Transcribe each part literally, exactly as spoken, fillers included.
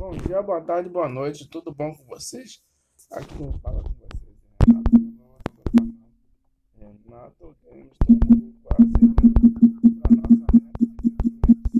Bom dia, boa tarde, boa noite, tudo bom com vocês? Aqui quem fala com vocês é Renato, no nome do canal Renato Games. Estamos quase indo para nossa meta de mil e quinhentos,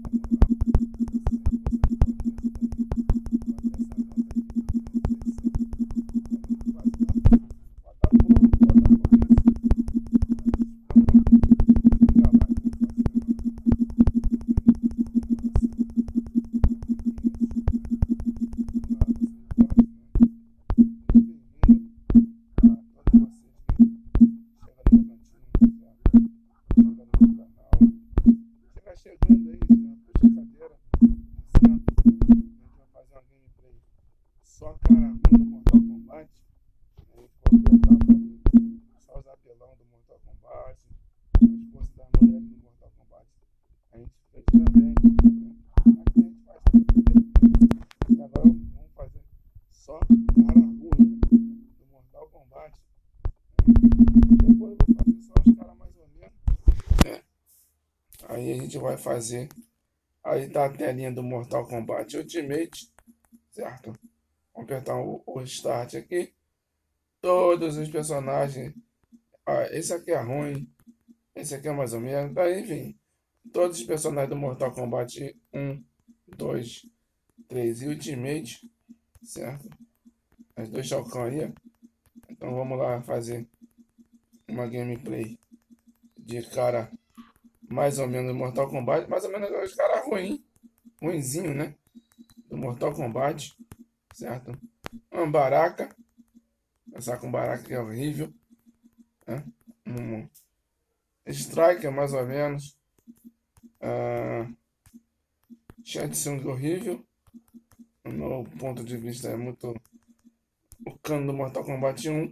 chegando aí, já puxa a cadeira, senta, a gente vai fazer uma gameplay só cara ruim do Mortal Kombat. A gente pode botar ali só os apelão do Mortal Kombat, as forças das mulheres do Mortal Kombat. A gente fez também, né? Aqui a gente faz tudo. E agora vamos fazer só cara ruim do Mortal Kombat. Depois eu vou fazer só os caras mais ou menos, né? Aí a gente vai fazer. Aí tá a telinha do Mortal Kombat Ultimate, certo? Vamos apertar o, o Start aqui. Todos os personagens. Ah, esse aqui é ruim. Esse aqui é mais ou menos. Daí, enfim. Todos os personagens do Mortal Kombat um, dois, três e Ultimate, certo? As dois Shao Kahn aí. Então vamos lá fazer uma gameplay de cara mais ou menos do Mortal Kombat. Mais ou menos os caras ruins. Ruinzinho, né? Do Mortal Kombat, certo? Uma Baraka. Começar com Baraka que é horrível, né? Um Striker mais ou menos. Uh, Shang Tsung horrível. No meu ponto de vista é muito o cano do Mortal Kombat um.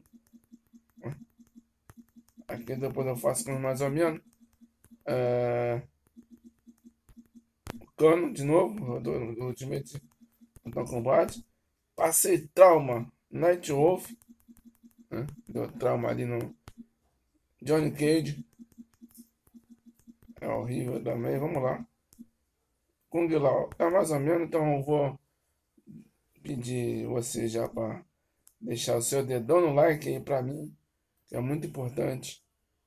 Aqui depois eu faço com mais ou menos. Uh, o cano de novo do, do Ultimate Mortal Kombat. Passei trauma Night Wolf, né? Deu trauma ali no Johnny Cage. É horrível também. Vamos lá. Kung Lao é mais ou menos, então eu vou pedir você já para deixar o seu dedão no like aí para mim, que é muito importante,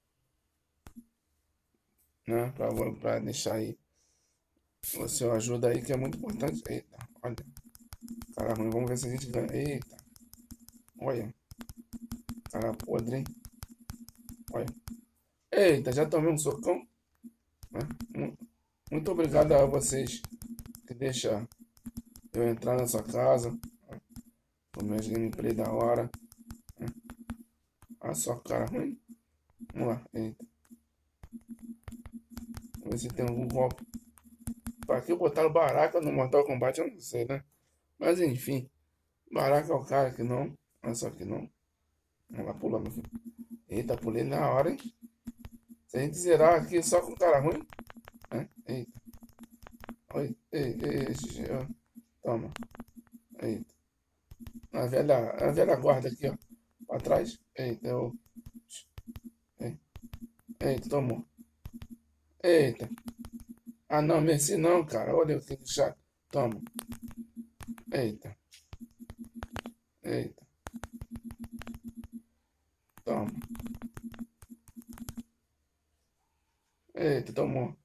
né? Para deixar aí o seu ajuda aí, que é muito importante. Eita, olha, cara ruim, vamos ver se a gente ganha. Eita, olha, cara podre, hein? Olha, eita, já tomei um socão, né? Muito obrigado a vocês que deixam eu entrar na sua casa com meus gameplay da hora. Olha só, cara ruim. Vamos lá, eita. Vamos ver se tem algum golpe. Pra que botaram Baraka no Mortal Kombat, eu não sei, né? Mas enfim, Baraka é o cara que não. Olha só que não. Vamos lá, pula, meu filho. Eita, pulei na hora, hein? Se a gente zerar aqui só com cara ruim, né? Eita. Oi, ei, ei, ei, ó. Toma. Eita. A velha, a velha guarda aqui, ó. Pra trás. Eita, eu. Eita, tomou. Eita. Ah, não, merci não, cara. Olha que chato. Toma. Eita. Eita. Toma. Eita, tomou.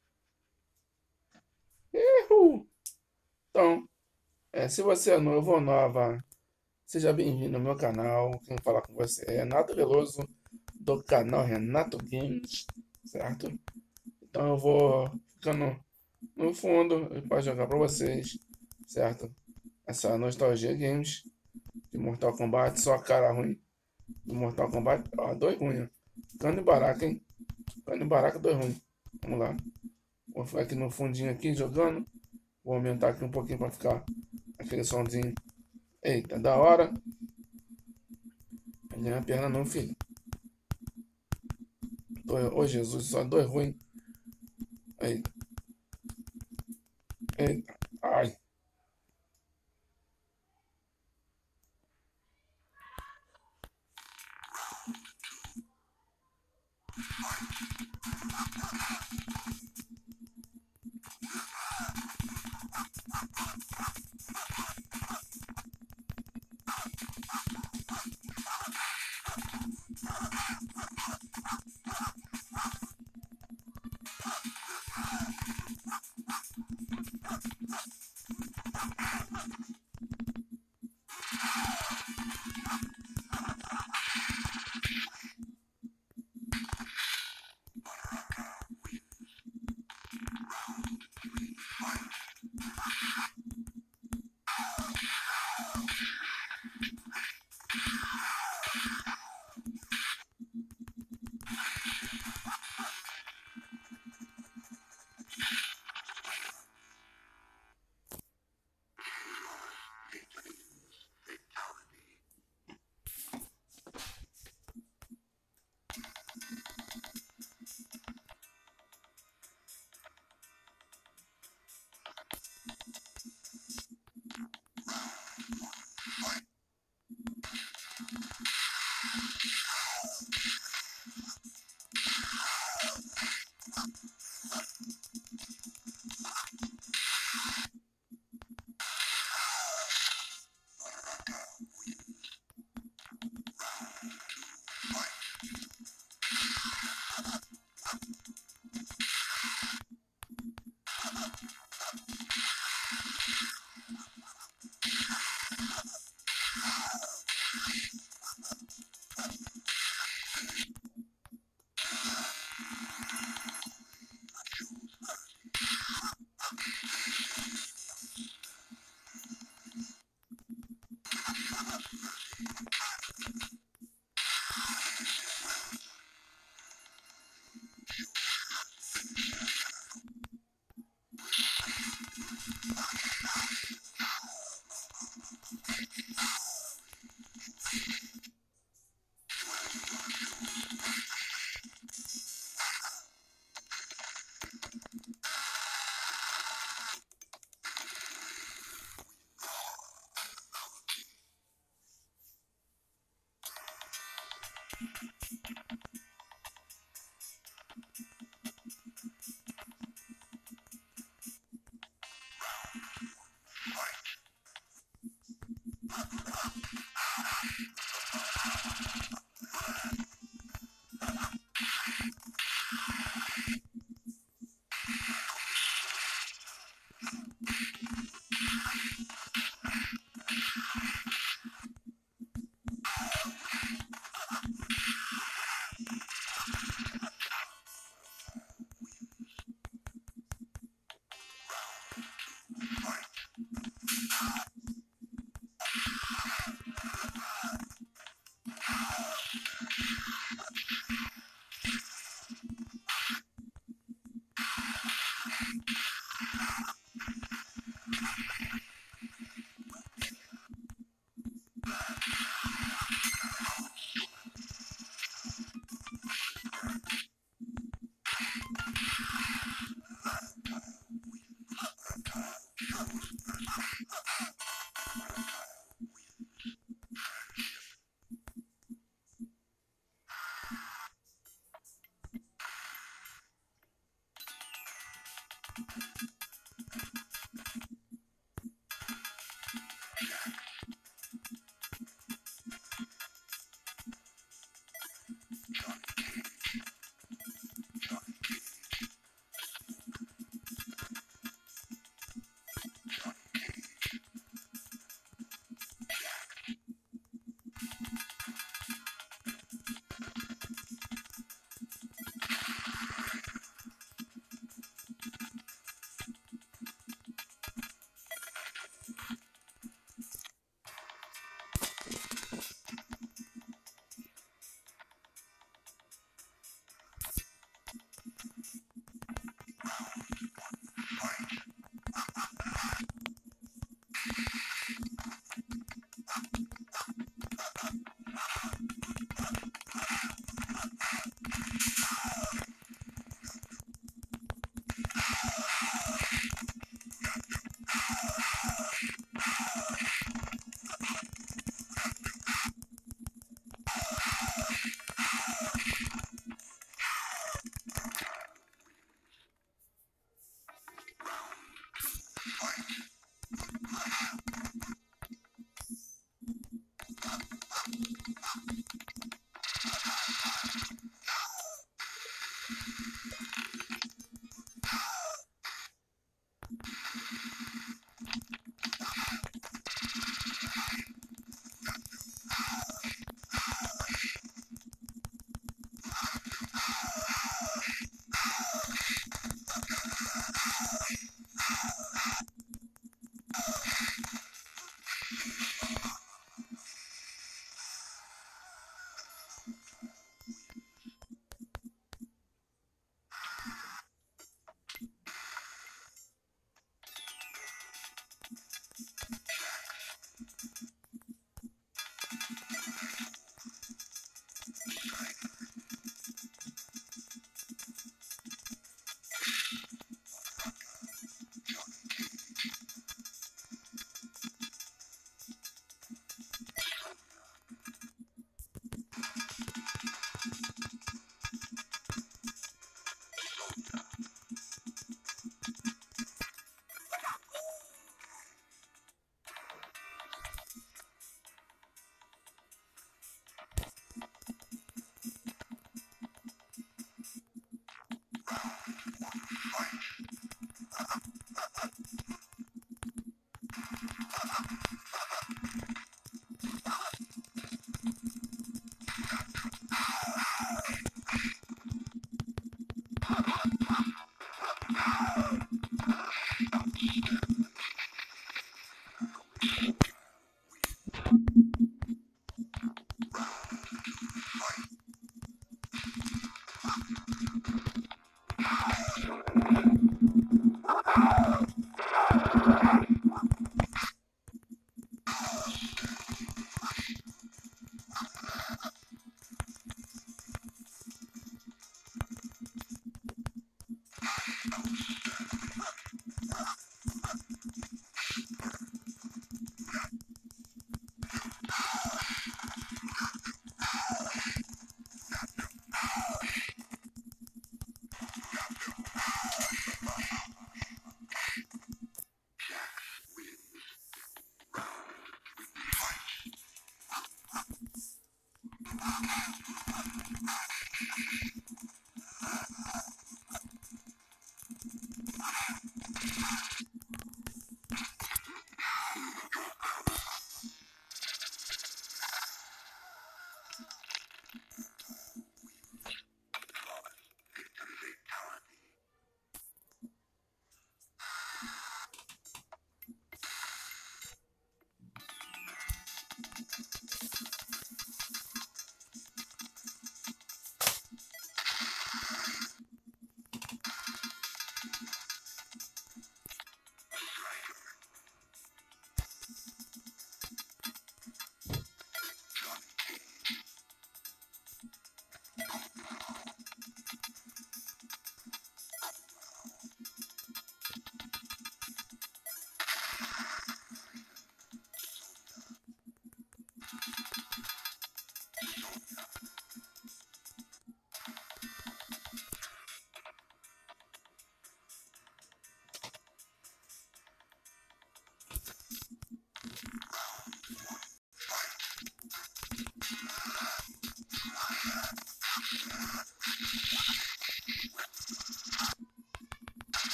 Erro. Então, é, se você é novo ou nova, seja bem-vindo ao meu canal. Quem fala com você é Renato Veloso, do canal Renato Games, certo? Então eu vou ficando no fundo para jogar para vocês, certo? Essa Nostalgia Games de Mortal Kombat, só cara ruim do Mortal Kombat. Ó, dois ruins. Cano e Baraka, hein? Cano e Baraka, dois ruins. Vamos lá. Vou ficar aqui no fundinho aqui jogando. Vou aumentar aqui um pouquinho para ficar aquele somzinho. Eita, da hora. Não ganha a perna não, filho. Ô oh, Jesus, só dois ruins. Eita. Eita. Ai. Fight.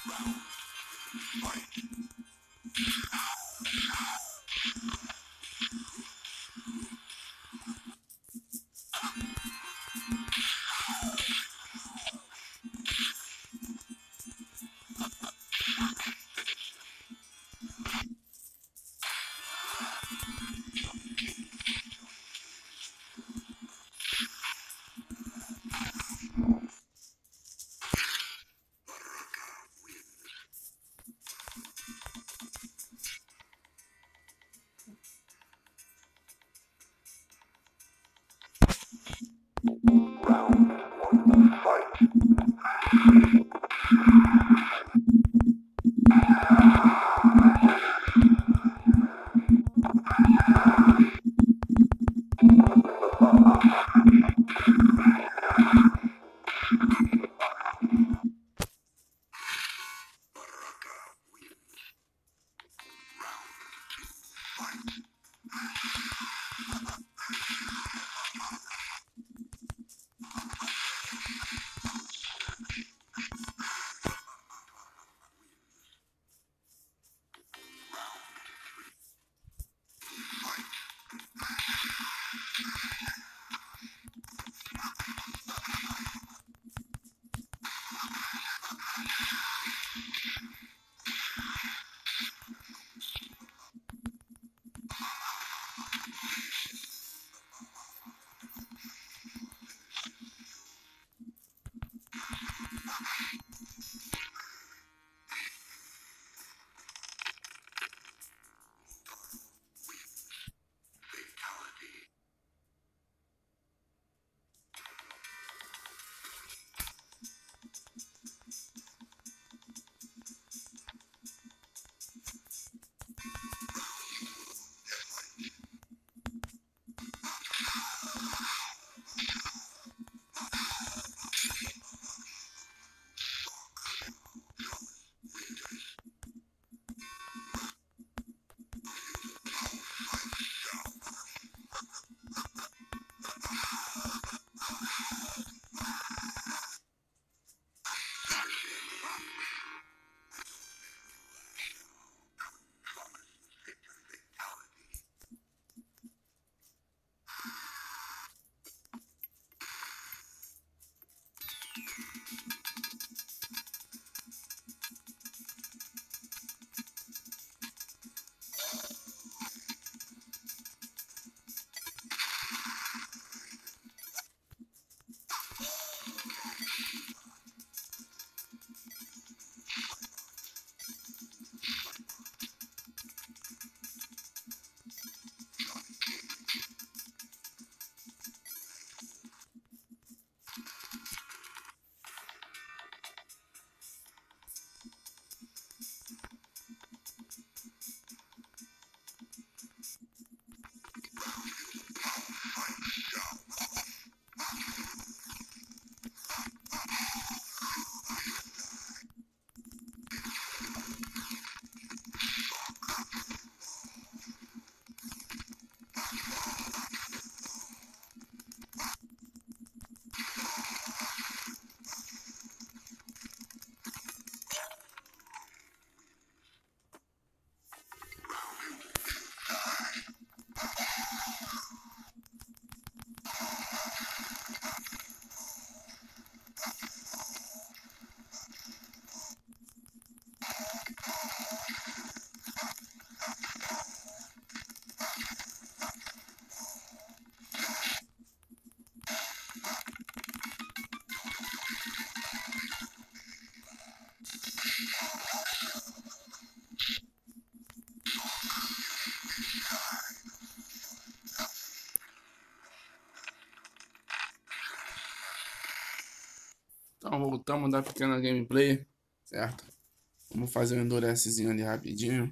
Então voltamos da pequena gameplay, certo? Vamos fazer um endurecezinho ali rapidinho.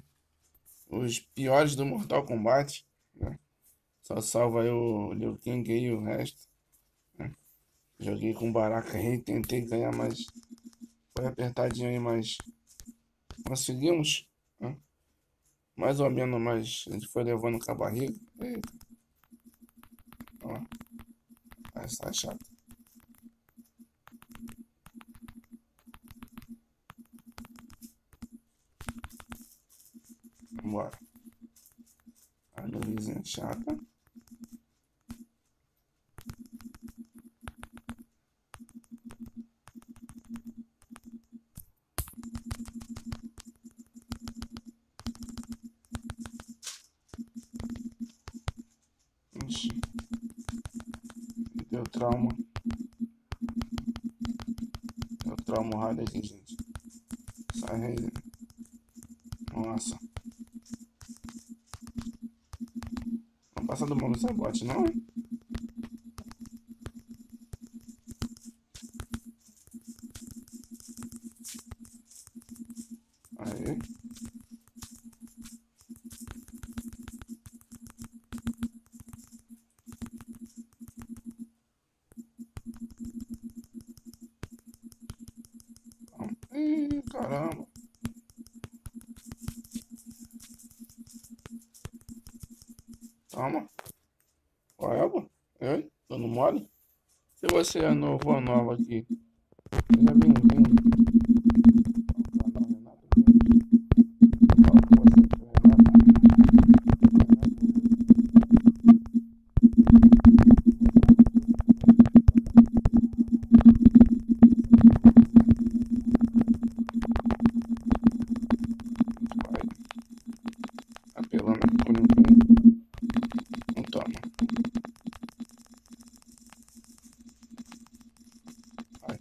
Os piores do Mortal Kombat, né? Só salva aí o Liu Kang e o resto, né? Joguei com Baraka aí, tentei ganhar, mas foi apertadinho aí, mas conseguimos, né? Mais ou menos, mas a gente foi levando com a barriga. Eita. Ó, essa é chata. Vambora. A luzinha chata. Ixi. Deu trauma. Deu trauma raro aqui, gente. Sai aí. Nossa. Não passa do mundo essa bote, não, hein? Aí. Ih, caramba. Toma. Qual é, pô? Ei, dando mole? Se você é novo ou nova aqui, seja bem-vindo ao canal Renato Games. Fala com você, que é o Renato. Vai apelando aqui por ninguém. Não toma. Vai.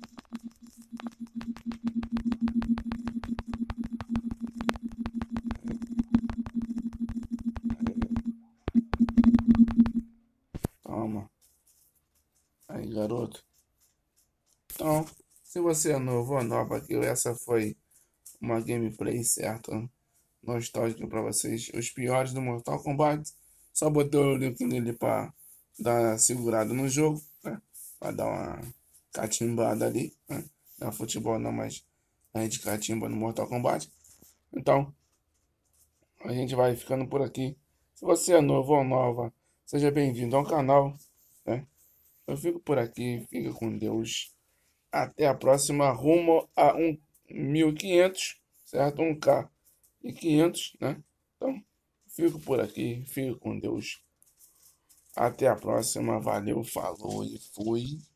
Toma. Aí, garoto. Então, se você é novo ou nova aqui, essa foi uma gameplay, certo? Nostálgica pra vocês. Os piores do Mortal Kombat. Só botei o link nele pra dar uma segurada no jogo, né? Pra dar uma catimbada ali, né? Não é futebol não, mas a gente catimba no Mortal Kombat. Então, a gente vai ficando por aqui. Se você é novo ou nova, seja bem-vindo ao canal, né? Eu fico por aqui, fica com Deus. Até a próxima, rumo a um mil e quinhentos, certo? um K e quinhentos, né? Então, fico por aqui, fico com Deus. Até a próxima, valeu, falou e fui.